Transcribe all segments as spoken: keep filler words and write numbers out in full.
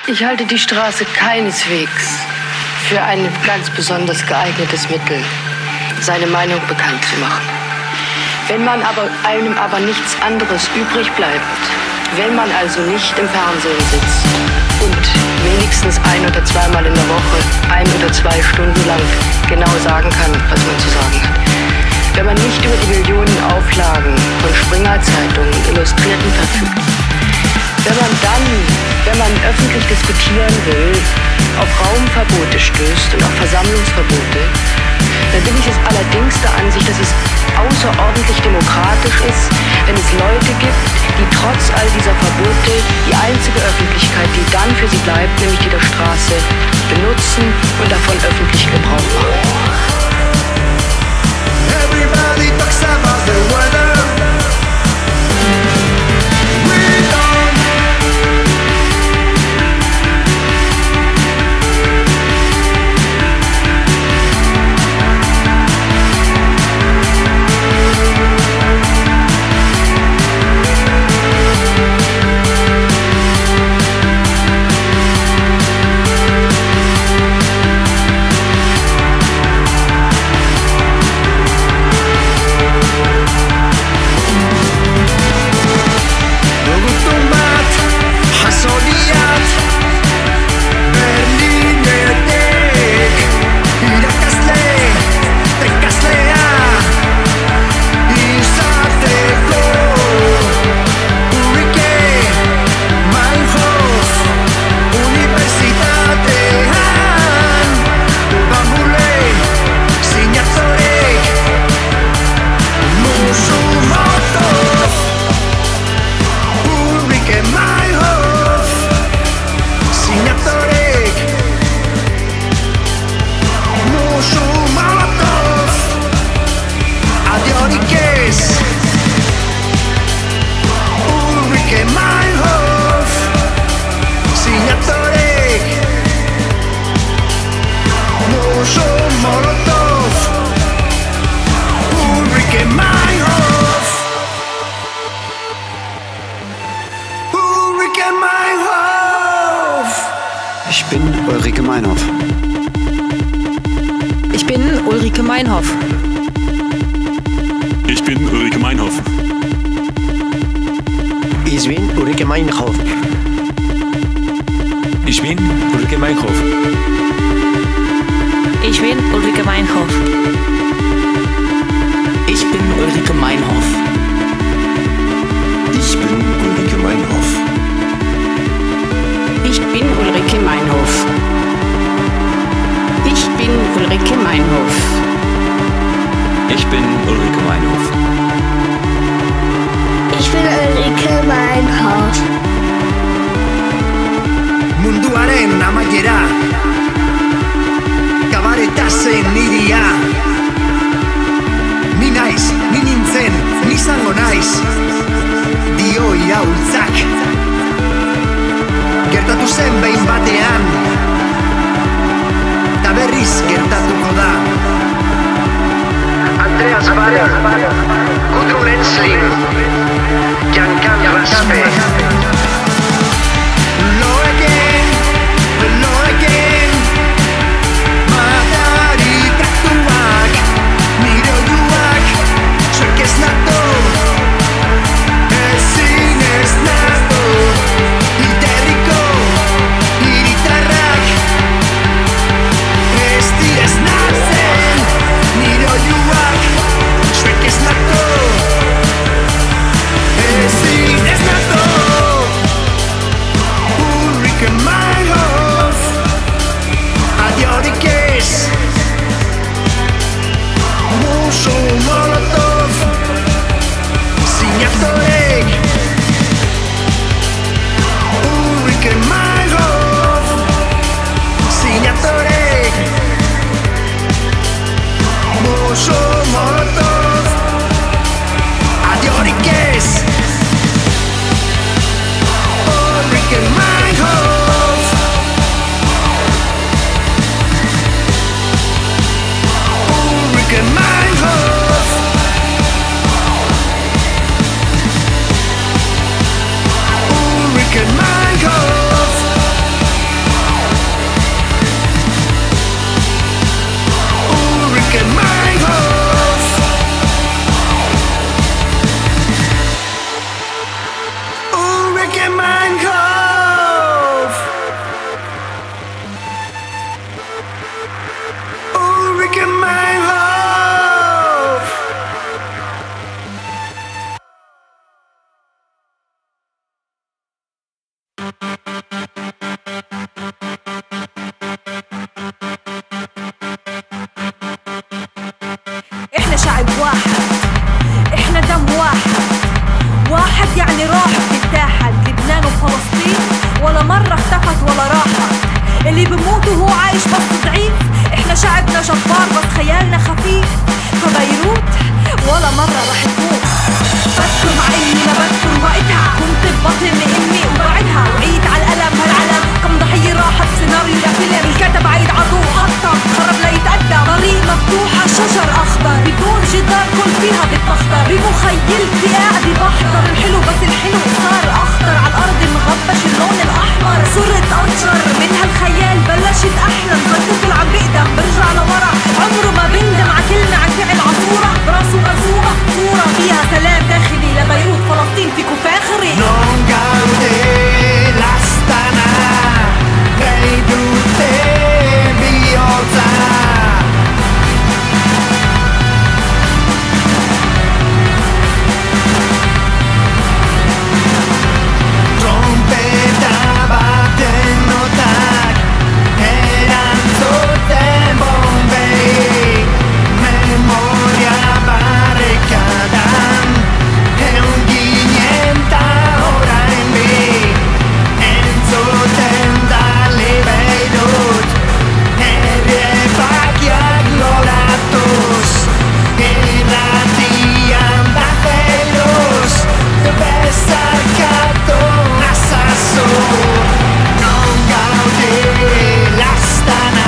Ich halte die Straße keineswegs für ein ganz besonders geeignetes Mittel, seine Meinung bekannt zu machen. Wenn man aber einem aber nichts anderes übrig bleibt, wenn man also nicht im Fernsehen sitzt und wenigstens ein oder zweimal in der Woche, ein oder zwei Stunden lang genau sagen kann, was man zu sagen hat, wenn man nicht über die Millionen Auflagen von Springer-Zeitungen und Illustrierten verfügt, wenn man dann, wenn man öffentlich diskutieren will, auf Raumverbote stößt und auf Versammlungsverbote, dann bin ich es allerdings der Ansicht, dass es außerordentlich demokratisch ist, wenn es Leute gibt, die trotz all dieser Verbote die einzige Öffentlichkeit, die dann für sie bleibt, nämlich die der Straße, benutzen und davon öffentlich Gebrauch machen. Everybody talks about the weather. Ich bin Ulrike Meinhof. Ich bin Ulrike Meinhof. Ich bin Ulrike Meinhof. Ich bin Ulrike Meinhof. Ich bin Ulrike Meinhof. Ich bin Ulrike Meinhof. Ich bin Ulrike Meinhof. Ich bin Ulrike Meinhof. Ich bin Ulrike Meinhof. Ich bin Ulrike Meinhof. Ich bin Ulrike Meinhof. Ich bin Ulrike Meinhof. Munduaren amaiera, kabaretasen niria. Ni naiz, ni nintzen, ni izango naiz. Dio iraultzak. Gertatu zen behin batean, ta berriz gertatuko da. Andreas Bader, Gudrun Ensling, Giancarlo Raspe. Lo again, lo again. Matari traktuak, nire oiuak, zuek ez nato. Ezin ez nato. Iterriko, hiritarrak. Ez direz natzen, nire oiuak, zuek ez nato. واحد، احنا دم واحد. واحد يعني راح بتتاحد. لبنان وفلسطين ولا مرة اختفت ولا راحت. اللي بموت وهو عايش بس ضعيف. احنا شعبنا جبار بس خيالنا خفيف. فبيروت ولا مرة رح تموت. بذكر مع اني ما بذكر وقتها. كنت ببطن امي وبعدها وعيت على الالم هالعلم. كم ضحية راحت سيناريو لفيلم. الكتب عيد عضو حطم خرب ليتقدم. طريق مفتوحة شجر اخضر بدون جدار كل فيها بتبختر. بمخيلتي قاعدة بحضر الحلو بس الحلو صار اخضر. على الارض مغبش اللون الاحمر. صرت اطشر من هالخيال بلشت احلم. فالطفل عم بقدم برجع لورا. عمره ما بندم ع كلمة عن فعل عصورة. براسه مرسومة صورة فيها سلام داخلي. لبيروت فلسطين فيكو فاخري. Non gaude l'astana Beirute bihotza Trompeta baten notak erantzuten bombei. Memoria barrikadan egon ginen ta orain bi. Entzuten da Beirut errepakiak loratuz. Irratian da feroz bezarkatu nazazu. Non gaude l'astana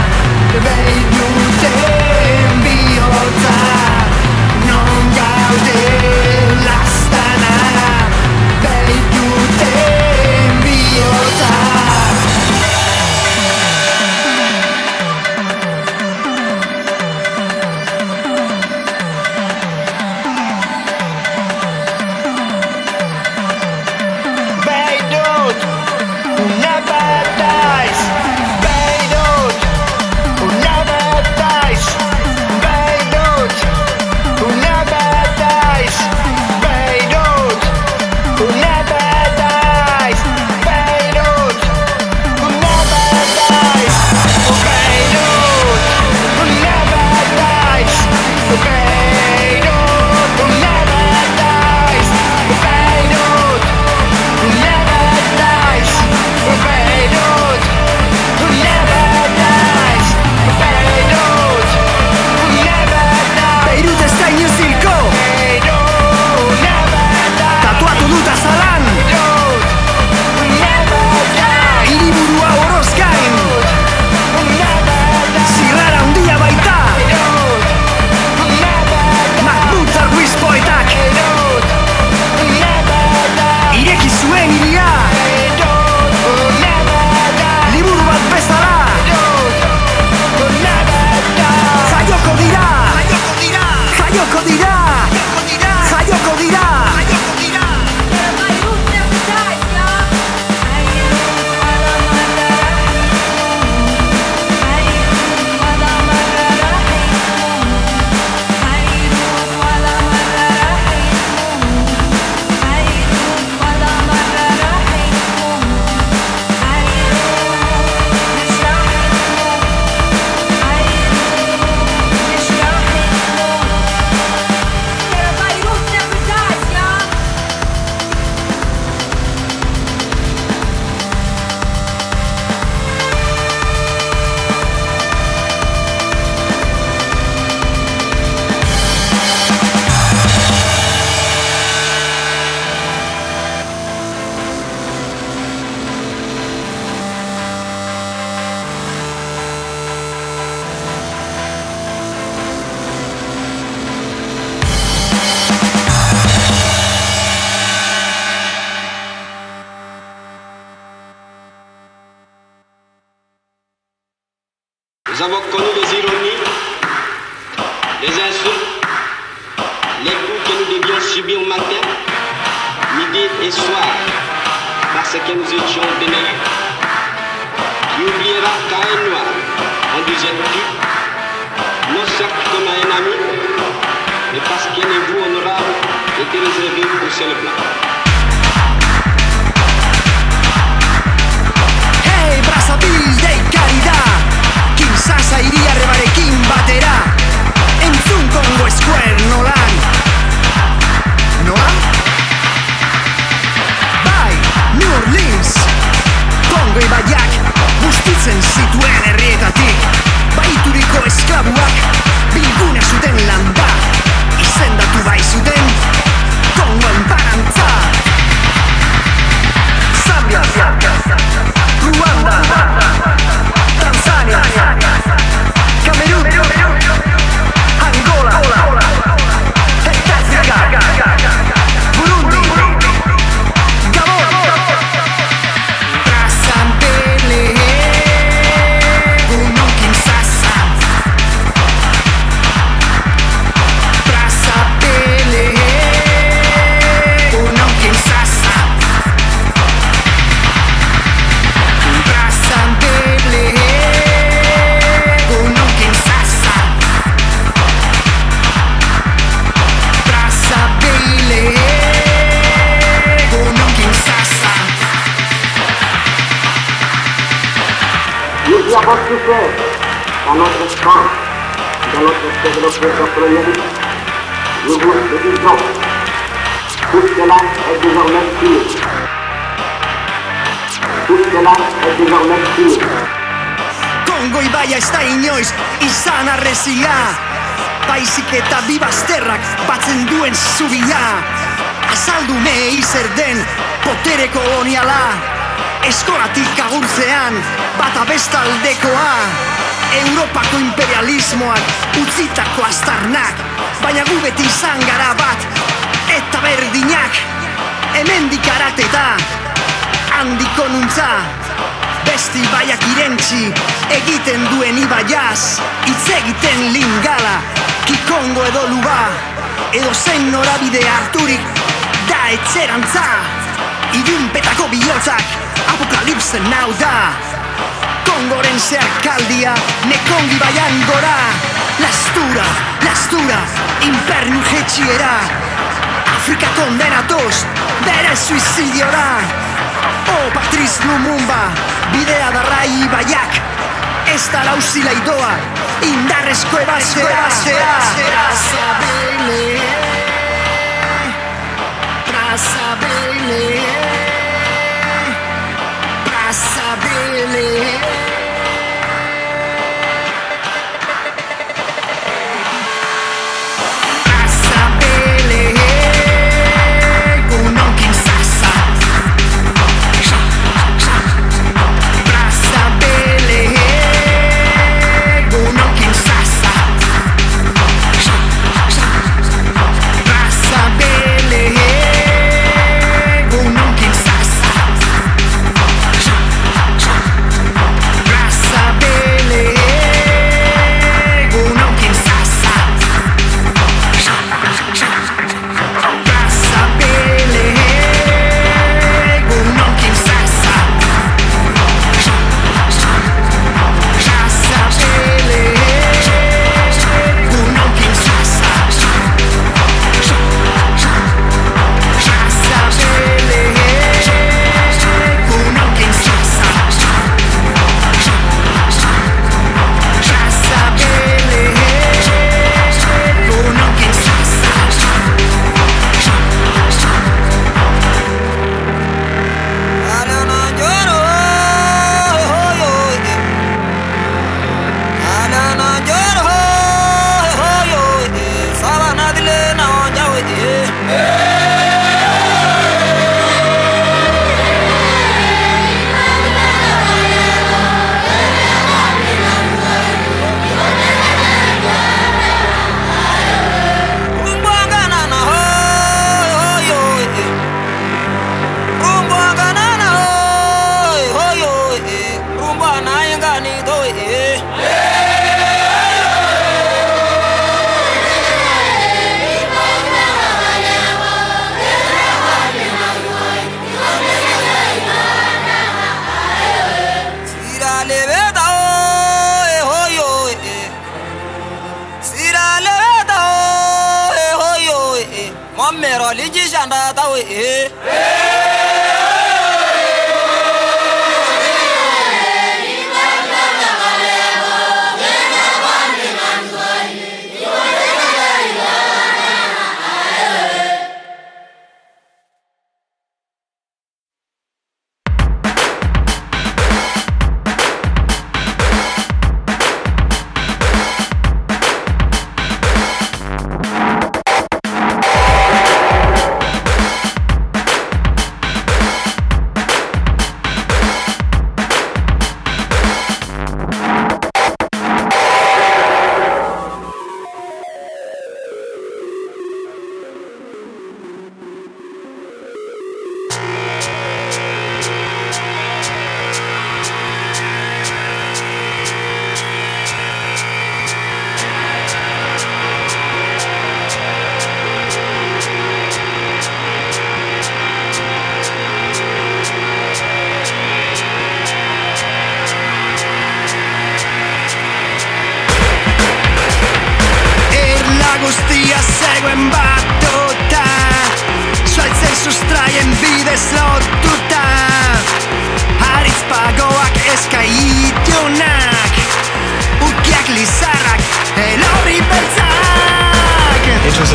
Beiruten bihotza. Non gaude l'astana Beiruten bihotza. Beirut, never dies. Beirut, never dies. Beirut, never dies. Beirut, never dies. Beirut, never dies. Beirut, never dies. Beirut, never dies. Beirut, never dies. Beirut, never dies. Beirut, never dies. Beirut ez da inoiz hilko. Beirut, never dies. Tatuatu dut azalan. Beirut, never dies. Hiriburua oroz gain. Never dies. Zirrara handia baita. Beirut, never dies. Mahmoud Darwish poetak. Beirut, never dies. Ireki zuen hiria. Beirut, never dies. Liburu bat bezala. Beirut, never dies. Jaioko dira. Jaioko dira. Jaioko dira. Beirut never dies, y'all. Nous avons connu les ironies, les insultes, les coups que nous devions subir matin, midi et soir, parce que nous étions bénéfiques. Tu oublieras qu'à un noir, on disait tu, non certes comme à un ami, mais parce qu'un égout honorable était réservé au seul blanc. Hey, Brazzaville dei caridad. Kinshasa iria rebarekin batera. Entzun Kongo eskuen avons souffert dans notre sang, dans notre développement colonialiste, nous vous le disons. Tout cela est désormais fini. Tout cela est désormais fini. Kongo ibaia ez da inoiz izan arrezia, baizik eta bi bazterrak batzen duen zubia. Azaldu mei zer den potere koloniala, eskolatik agurtzean bata bestaldekoa. Europako imperialismoak utzitako aztarnak, baina gu beti izan gara bat eta berdinak. Hemendik arateta handiko nuntza, besti baiak irentzi egiten duen ibaiaz, hitz egiten lingala, kikongo edo luba, edo zein norabide harturik da etxerantza. Ilunpetako bihotzak apokalipsen nau da, Kongoren zeharkaldia nekongi baian gora. Lastura, lastura, impernu jetxiera, Afrika kondenatoz bere suizidiora. Oh, Patrice Lumumba, bidea darrai ibaiak, ez da lauzila idoa, indarrezko ebaztea. Brazzaville, Brazzaville, Brazzaville.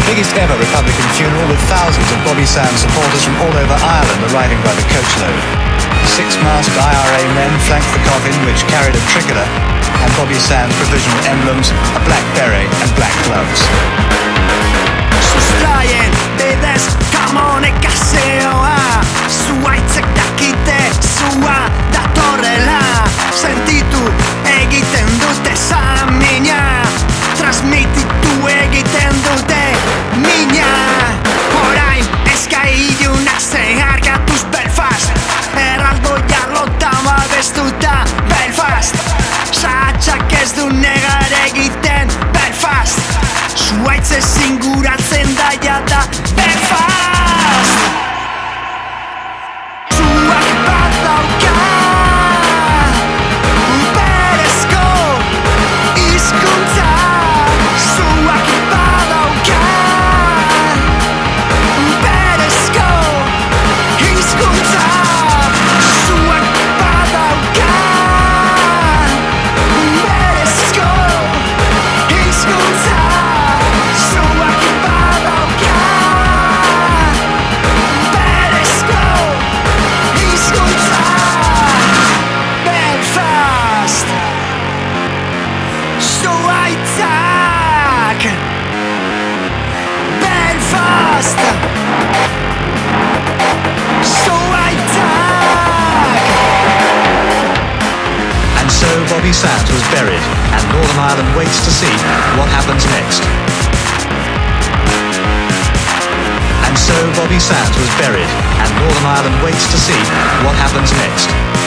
the biggest ever Republican funeral with thousands of Bobby Sands supporters from all over Ireland arriving by the coachload. Six masked I R A men flanked the coffin, which carried a tricolour and Bobby Sands' provisional emblems, a black beret and black gloves. Sustraien bidez komunikasioa, zuaitzek dakite zua datorrela, sentitu egiten dute samina, transmititu egiten dute mina. Orain eska ilunak zeharkatuz Belfast, erraldo jarlota babestuta Belfast, sahatxak ez du negar egiten Belfast, zuaitz ezin guratzen da jada Belfast. Zuak bat dauka berezko hizkuntza, zuak bat dauka berezko hizkuntza, zuak bat dauka berezko hizkuntza, zuak bat dauka berezko hizkuntza. Belfast, zuaitzak Belfast, zuaitzak. And so Bobby Sands was buried, and Northern Ireland waits to see what happens next. And so Bobby Sands was buried, and Northern Ireland waits to see what happens next.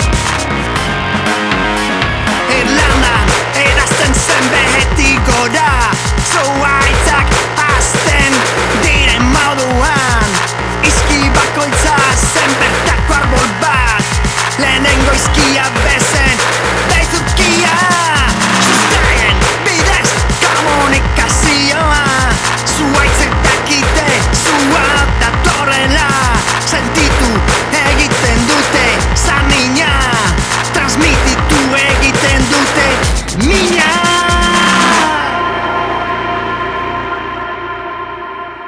Irlandan erazten zen behetik gora, zuaitzak azten diren moduan, izki bakoitza zen bertako arbol bat, lehenengo izkia bezen deitukia, sustraien bidez komunikazioa, zuaitzek dakite zua datorrela, sentitu egiten dute samina, transmititu egiten dute mina.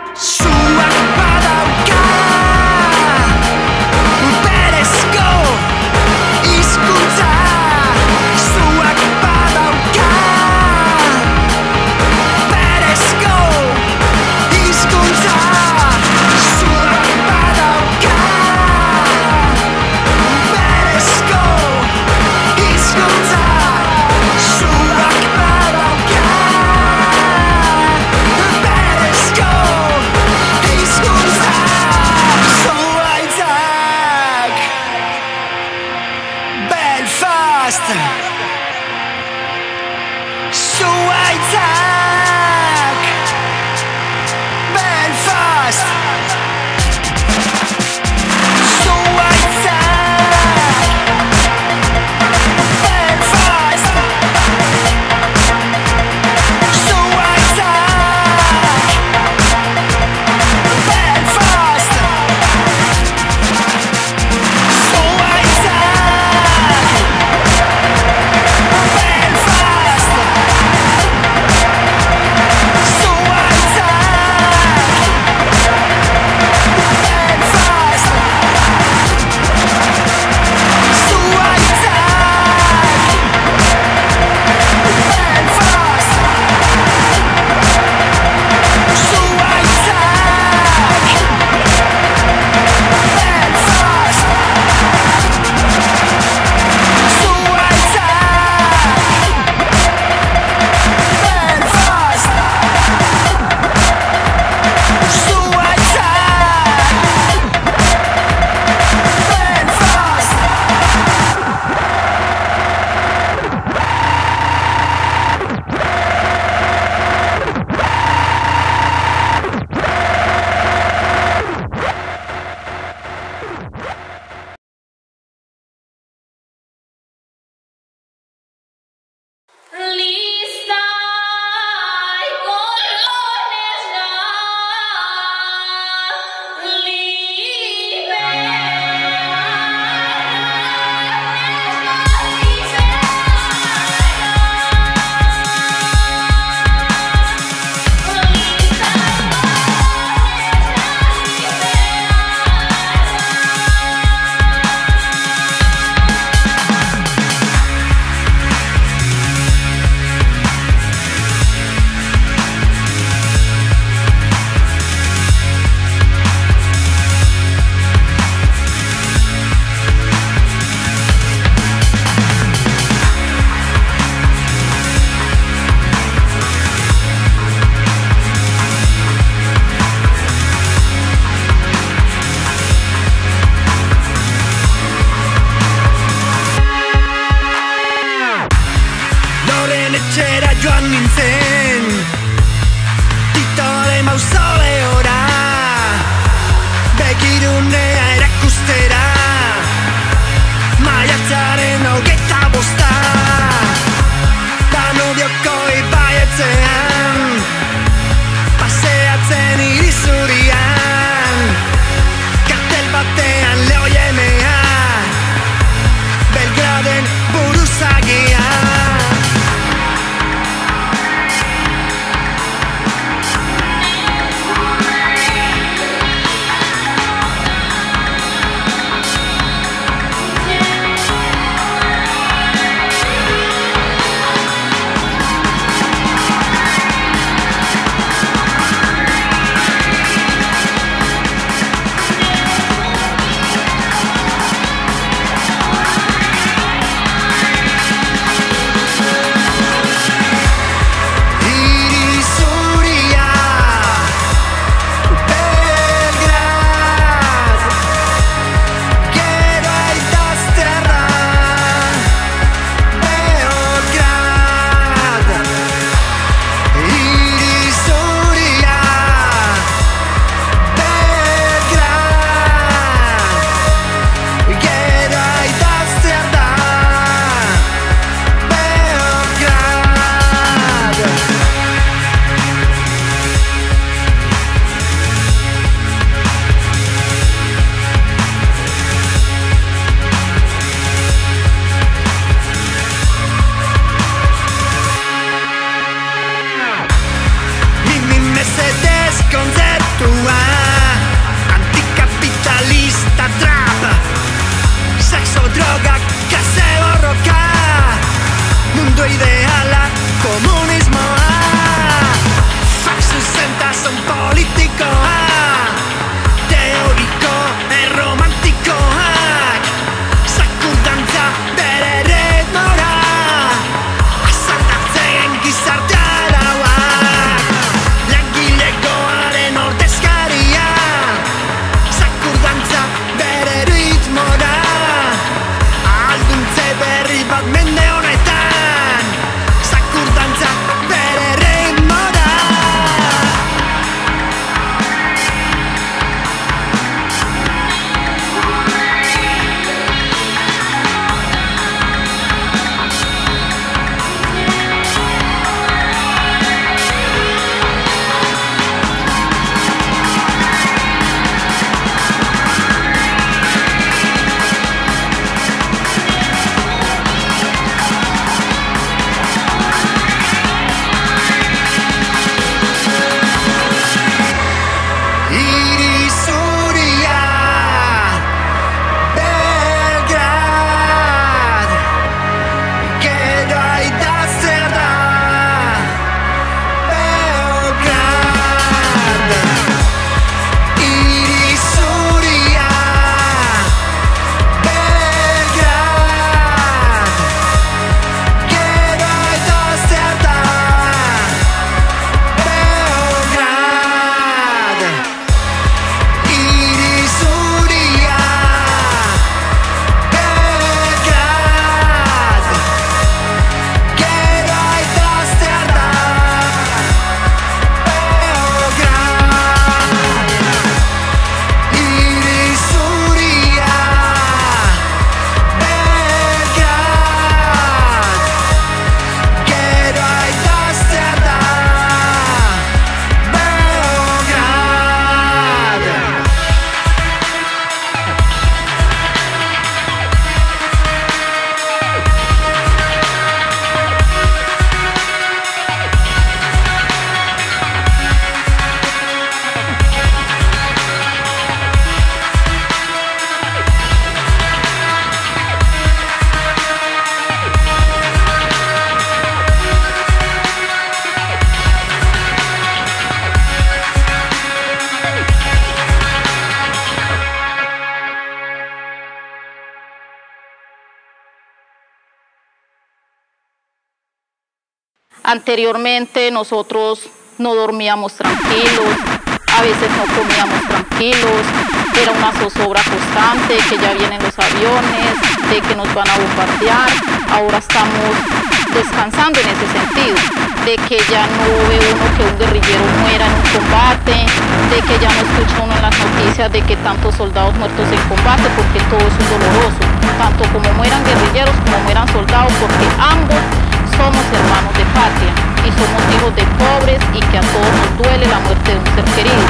Anteriormente nosotros no dormíamos tranquilos, a veces no comíamos tranquilos, era una zozobra constante, que ya vienen los aviones, de que nos van a bombardear. Ahora estamos descansando en ese sentido, de que ya no ve uno que un guerrillero muera en un combate, de que ya no escucha uno en las noticias de que tantos soldados muertos en combate, porque todo eso es doloroso, tanto como mueran guerrilleros como mueran soldados, porque ambos somos hermanos de patria y somos hijos de pobres y que a todos nos duele la muerte de un ser querido.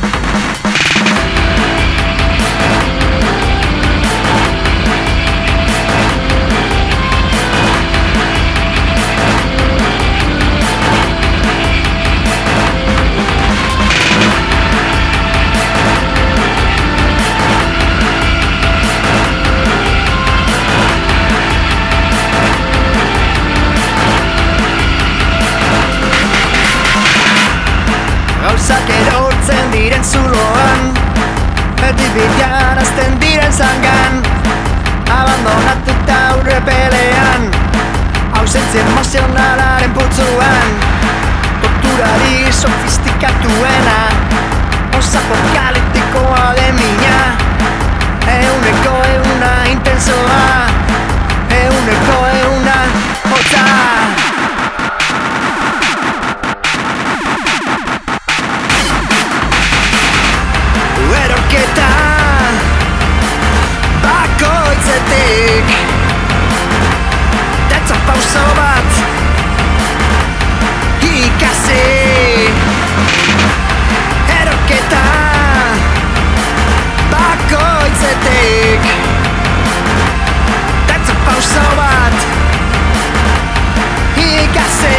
Gauzak erortzen diren zuloan, erdi bidean azten diren zangan, abandonatuta aurre pelean, ausentzia emozionalaren putzuan, torturari sofistikatuena, posapokaliptikoa den mina, euneko euna intensoa, euneko euna hotza. Eroketa bakoitzetik datza pauso bat ikasi. Eroketa bakoitzetik datza pauso bat ikasi.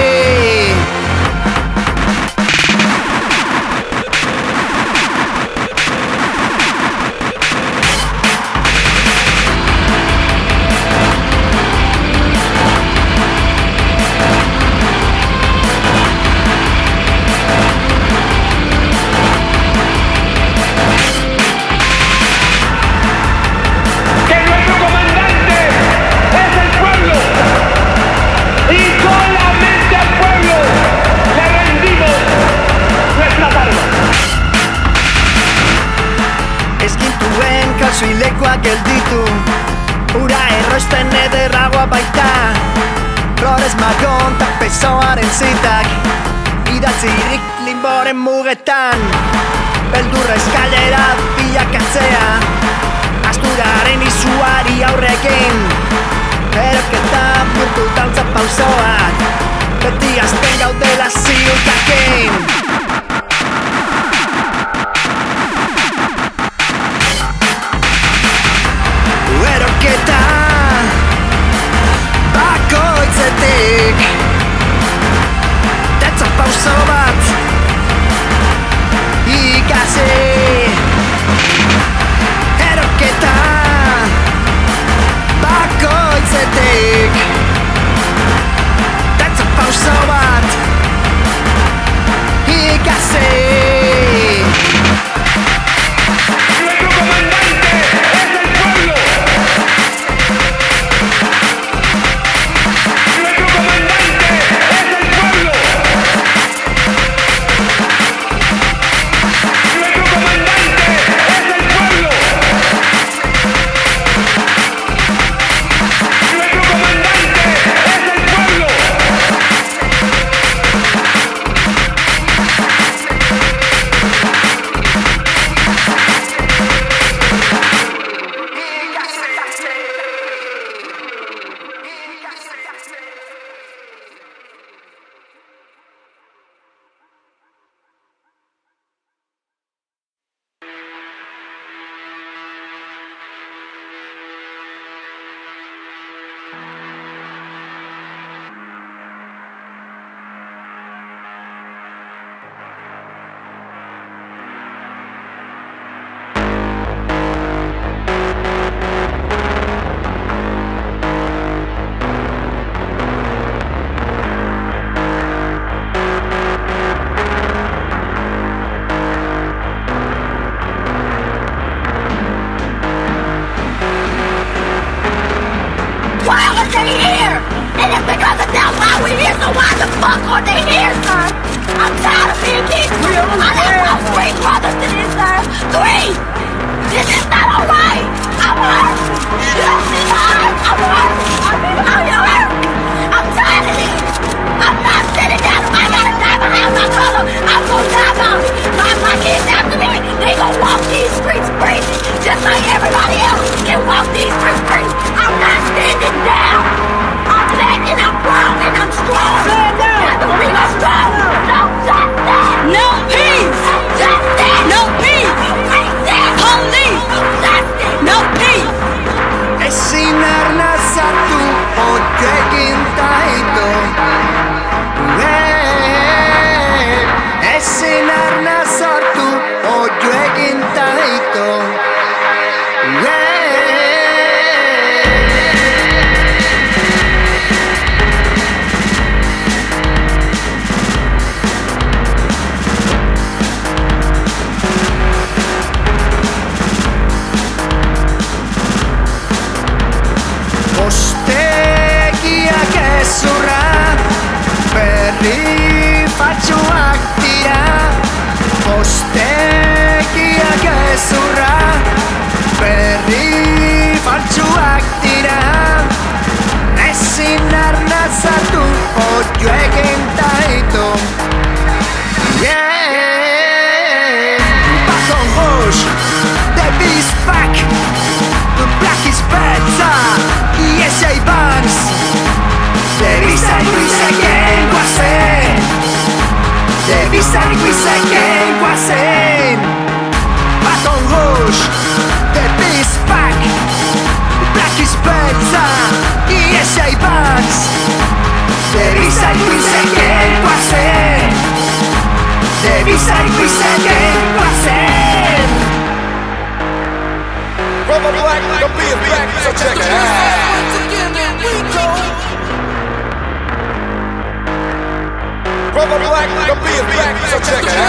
Zuilekoak gelditu, ura erroisten ederragoa baita, Flores Magón ta pesoaren zitak, idatzirik limboren mugetan, beldurra eskalera bilakatzea, asturaren izuari aurrekin, eroketa bihurtu dantza pausoak, beti azten gaudela ziurtakin. Eroketa bakoitzetik datza pauso bat ikasi. Eroketa bakoitzetik datza pauso bat ikasi. juegentaito. Yeah. Baton Rouge, the Beast Pack, the Black is Pezza, E S A Banks, the Visa y Visa Game Wasen, the Visa y Visa Game Wasen. Baton Rouge, the Beast Pack, Black is Pezza, E S A Banks, the Visa y Visa Game Wasen, the Visa y Visa Game Wasen. From a black to be a black, so check it out. From a black to be a black, so check it out.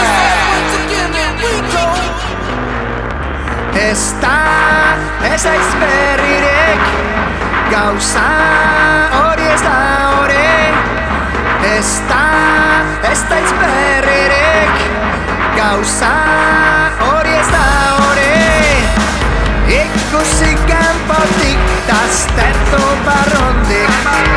Esta, esa izberrirek, gauza hori ez da hori. Esta, esta izberrirek, gauza hori ez da hori. Ikusi kanpotik, taztertu barrondik.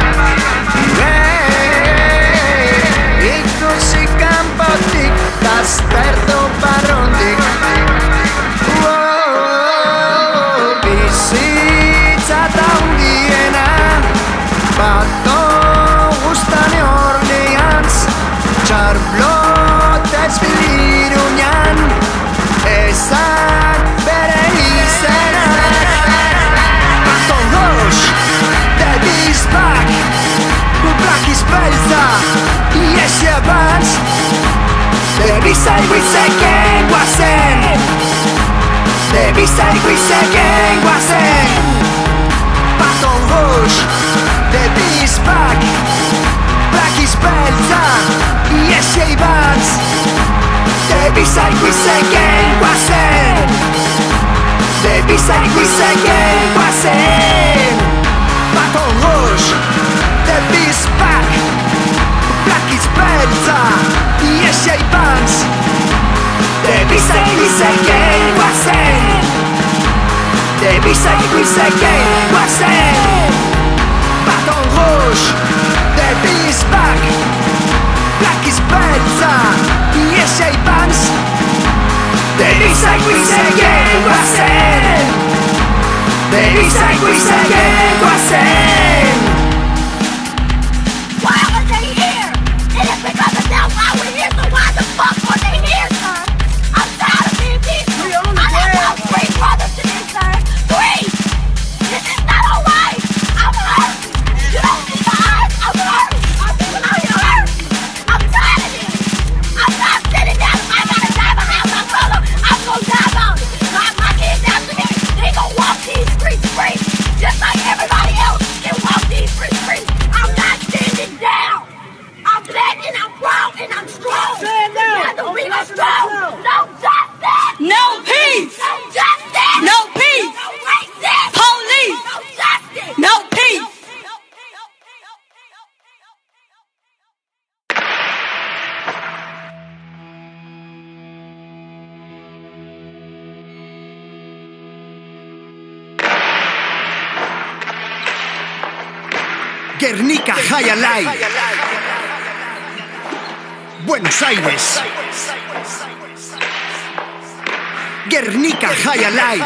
Ikusi kanpotik, taztertu barrondik. Bizitza da hundiena, Baton Rouge New Orleans, Charlotte ez Biliruñan, ezak bere izenak. Baton Rouge, the Beast Pack, Black is Pezza, E S A Banks, the Visa y Visa Game Wasen, the Visa y Visa Game Wasen. Baton Rouge, the Beast Pack, Black is Pezza, E S A Banks, the Visa y Visa Game Wasen, the Visa y Visa Game Wasen. Baton Rouge, the Beast Pack, Black is Pezza, E S A Banks, the Visa y Visa Game Wasen, the Visa y Visa Game Wasen. Baton Rouge, the Beast Pack, Black is Pezza, E S A Banks, the Visa y Visa Game Wasen, the Visa y Visa Game Wasen. Why are they here? It is because of them why we're here, so why the fuck were they here, sir? I'm tired of being peaceful. I have lost three brothers today, sir. Three! This is not alright! I'm hurt! You don't see my eyes! I'm hurt! I'm really hurt! I'm tired of this! I'm not sitting down. If I gotta die behind my brother, I'm gonna die about it. My, my kids after me, they gonna walk these streets free, just like everybody else can walk these streets free. I'm not standing down. I'm black and I'm proud and I'm strong. Stand down. Together we are strong. No justice. No peace. No justice. No peace. No racist. Police. No justice. No peace. Guernica High Alive, Buenos Aires. Guernica High Alive,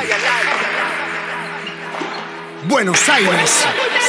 Buenos Aires.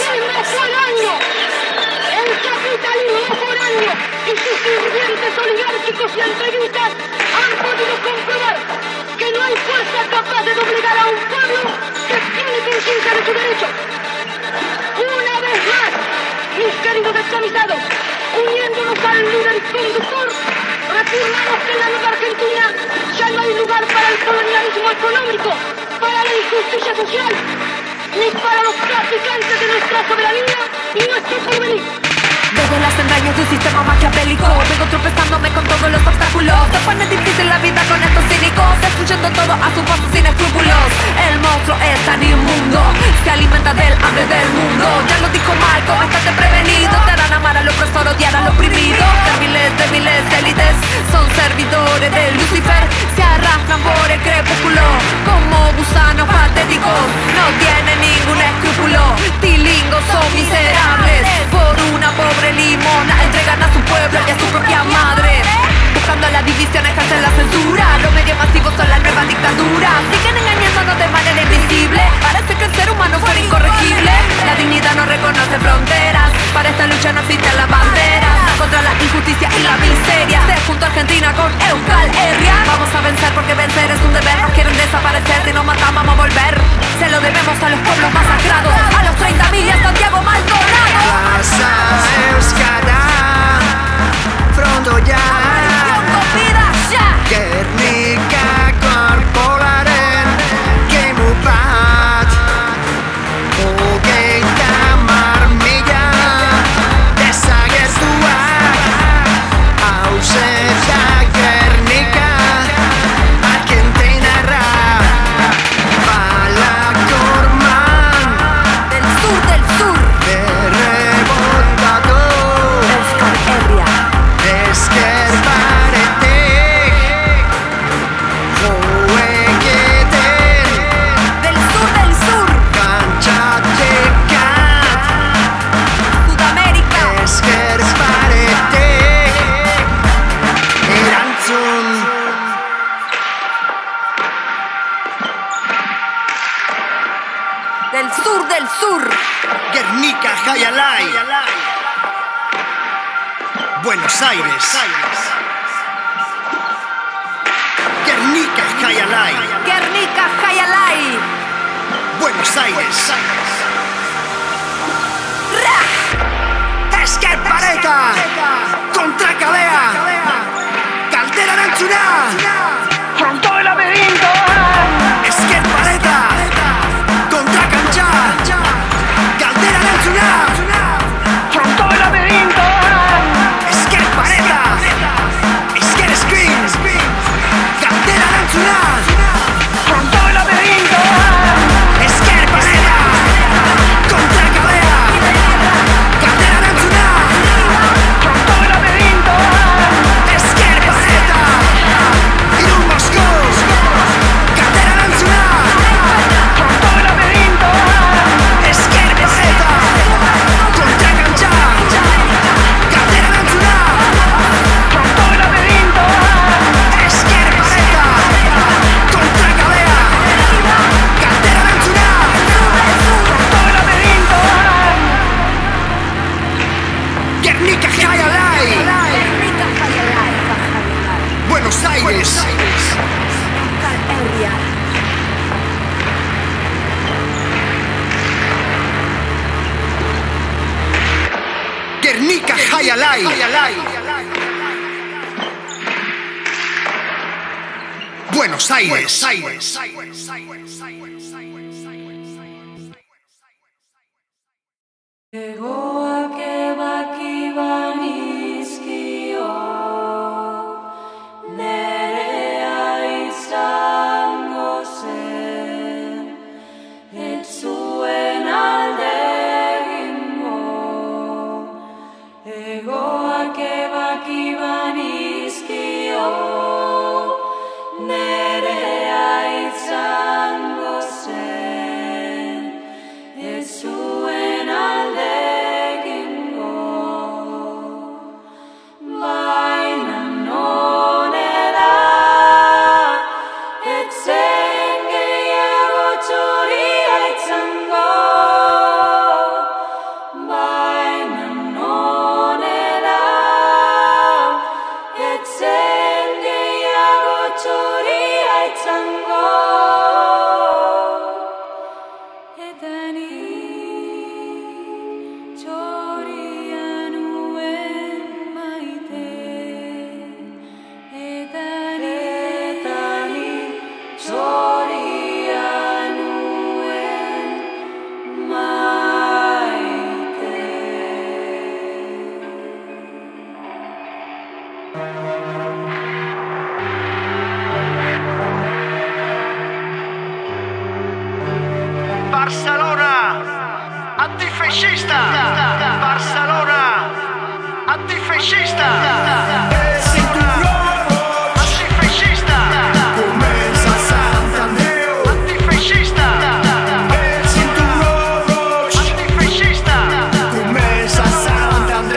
El capitalismo foráneo y sus sirvientes oligárquicos y entrevistas han podido comprobar que no hay fuerza capaz de doblegar a un pueblo que tiene conciencia de su derecho. Una vez más, mis queridos descamisados, uniéndonos al líder conductor, afirmamos que en la nueva Argentina ya no hay lugar para el colonialismo económico, para la injusticia social, ni para los traficantes de nuestra soberanía y nuestro porvenir. Desde las entrañas de un sistema maquiavélico vengo tropezándome con todos los obstáculos. Se pone difícil la vida con estos cínicos, destruyendo todo a su paso sin escrúpulos. El monstruo es tan inmundo, se alimenta del hambre del mundo. Ya lo dijo Malcolm, estate prevenido. Te harán amar al opresor, odiar al oprimido. Serviles, débiles, élites, son servidores de Lucifer. Se arrastran por el crepúsculo como gusanos patéticos. No tienen ningún escrúpulo, tilingos son miserables. Por una pobre limona. Entregan a su pueblo y a su propia madre. Buscando la división, ejercen la censura. Los medios masivos son la nueva dictadura. Siguen engañándonos de manera invisible. Parece que el ser humano fuera incorregible. La dignidad no reconoce fronteras. Para esta lucha no existen las banderas. Contra la injusticia y la miseria. Se junto a Argentina con Euskal Herria. Vamos a vencer porque vencer es un deber. Nos quieren desaparecer, si nos matamos vamos a volver. Se lo debemos a los pueblos masacrados. A los treinta mil y a Santiago Maldonado. Plaza Euskara, pronto ya. Gernika korpolaren gemu bat Hogeita hamar mila desagertuak Hauze da Gernika Argentinarra Balakorman Del sur, del sur Berrebotatu Euskal Herria Ezker baretik Del sur, del sur Kantxatekat Sudamérica Ezker baretik Erantzun Del sur, del sur Gernika Jai Alai Buenos Aires Gernika Jai Alai Gernika Jai Alai Buenos Aires Ezker Pareta Kontra Kalea Galdera erantzuna Fronto el laberinto Ezker Pareta Kontra Kantxa Galdera erantzuna Fronto el laberinto Ezker Pareta Ezker Screen Galdera erantzuna Fronto el laberinto Ezker Pareta Kontra Kalea Galdera erantzuna Fronto el laberinto Ezker Pareta Irun Moskou Galdera erantzuna Fronto el laberinto Ezker Pareta Kontra Kantxa Galdera erantzuna Fronto el laberinto Ezker Pareta Kontra Kalea Galdera erantzuna Fronto el laberinto Gernika Jai Alai Buenos Aires Euskal Herria Gernika Jai Alai Buenos Aires Egoak ebakiban izkio Nerea izango zen Ez zuen alde egingo Egoak ebakiban izkio Nerea izango zen Ez zuen alde egingo Baina nonera Ez zen gehiago txoria izango Baina nonera Ez zen gehiago txoria izango Eta ni txoria nuen maite Eta ni txoria nuen maite Barcelona Antifascista Barcelona Antifascista Antifascista Comença Santander Antifascista Antifascista Comença Santander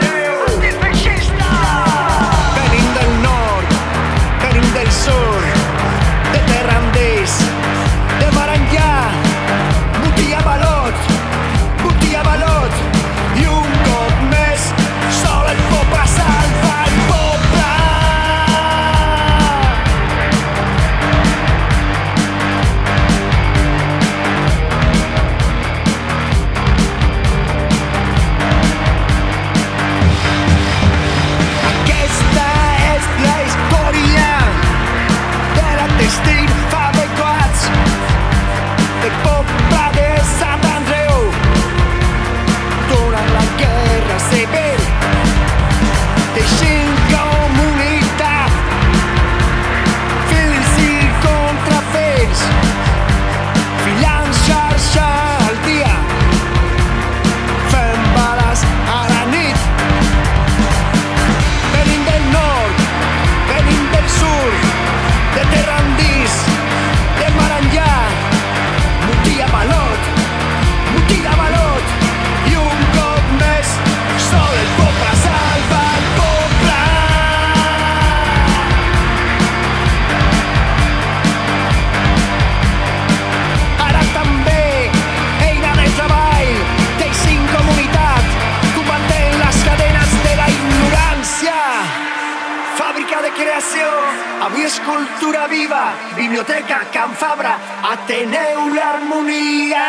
cultura viva, biblioteca, Can Fabra, Ateneu, l'harmonia.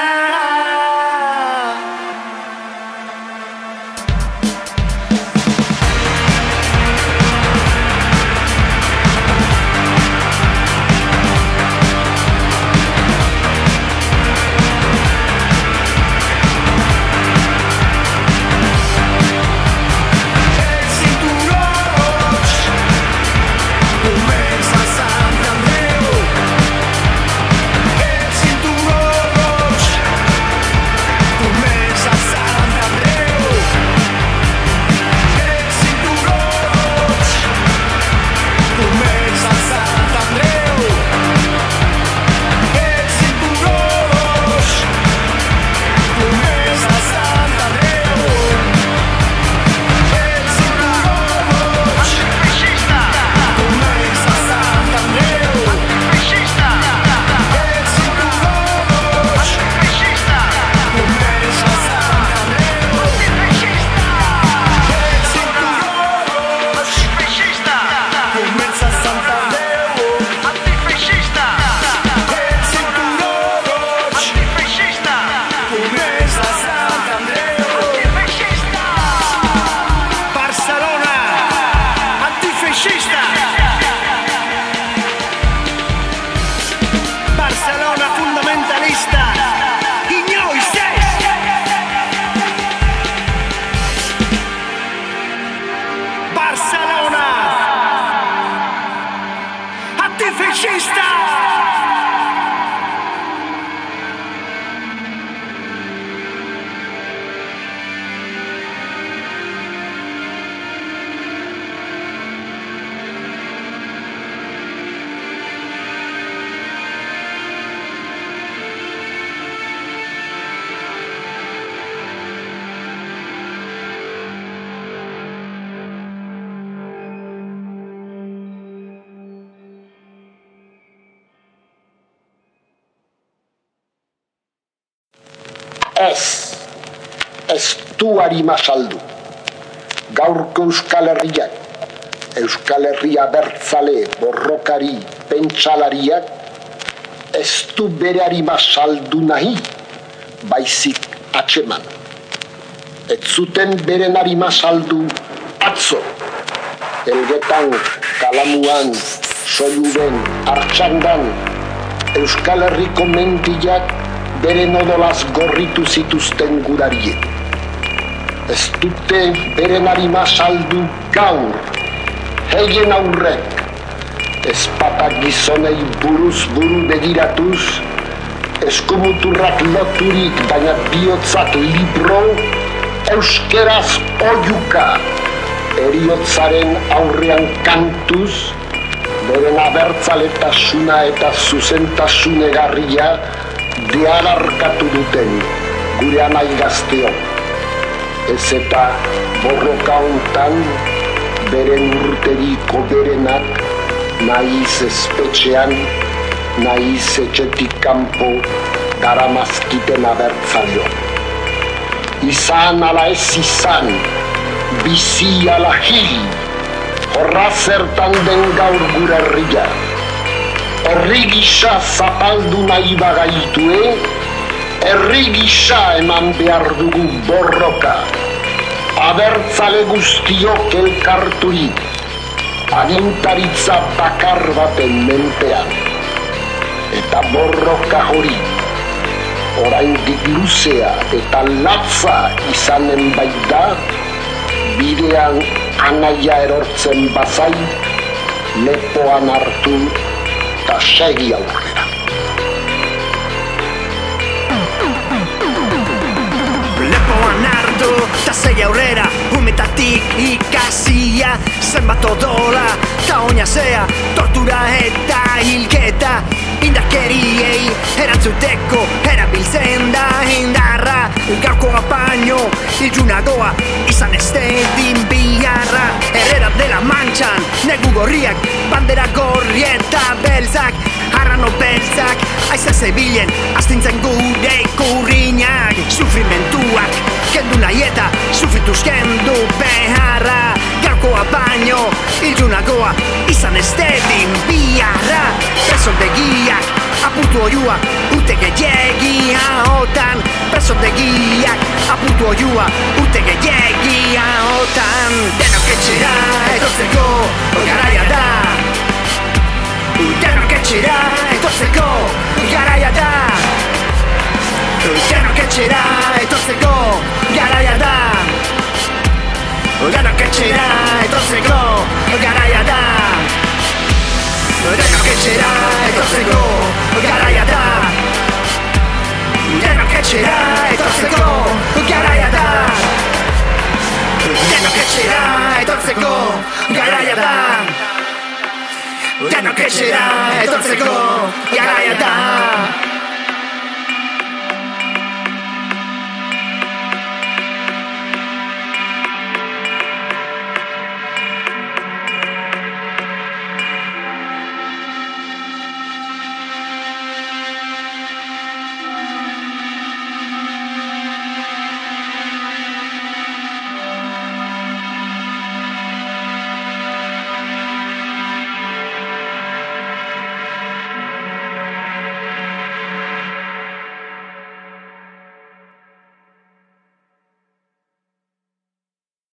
Ez, ez du arima saldu. Gaurko Euskal Herriak, Euskal Herria bertzale, borrokari, pentsalariak, ez du bere arima saldu nahi, baizik atxeman. Ez zuten beren arima saldu atzo. Elgetan, Kalamuan, Soiluben, Artxandan, Euskal Herriko mendiak beren odolaz gorritu zituzten gurariek. Ez dute beren arima saldu gaur, heien aurrek, ezpata gizonei buruz buru begiratuz, eskumuturrak loturik baina bihotzak libro, euskeraz oiuka, eriotzaren aurrean kantuz, beren abertzaletasuna eta zuzentasunegarria deadarkatu duten gure anai gazteok. Ez eta borroka hontan beren urteriko berenak nahiz espetxean, nahiz etxetik kanpo daramazkiten abertzaleok. Izan ala ez izan, bizi ala hil, horra zertan den gaur gure herria. Herri gisa zapaldu nahi bagaitue, herri gisa eman behar dugu borroka, abertzale guztiok elkarturik, agintaritza bakar baten menpean. Eta borroka hori, oraindik luzea eta latza izanen baita, bidean anaia erortzen bazai, lepoan hartu eta segi aurrera. Lepoan hartu eta segi aurrera, umetatik ikasia, zenbat odola, eta oinazea, tortura eta hilketa, indarkeriei erantzuteko erabiltzen da indarra, gaurko apaino ilunagoa izan ez dedin biharra. Herrera dela Mantxan, negu gorriak, bandera gorri eta beltzak, arrano beltzak, aize zebilen, astintzen gure ikurriñak. Sufrimentuak, kendu nahi eta sufrituz kendu beharra, gaurko goa baino iluna goa izan ez dedin biarra presondegiak apurtu oiua urte gehiagia otan presondegiak apurtu oiua urte gehiagia otan denok etxera etortzeko garaia da denok etxera etortzeko garaia da denok etxera etortzeko garaia da denok etxera etortzeko garaia da denok etxera etortzeko garaia da denok etxera etortzeko garaia da denok etxera etortzeko garaia da denok etxera etortzeko garaia da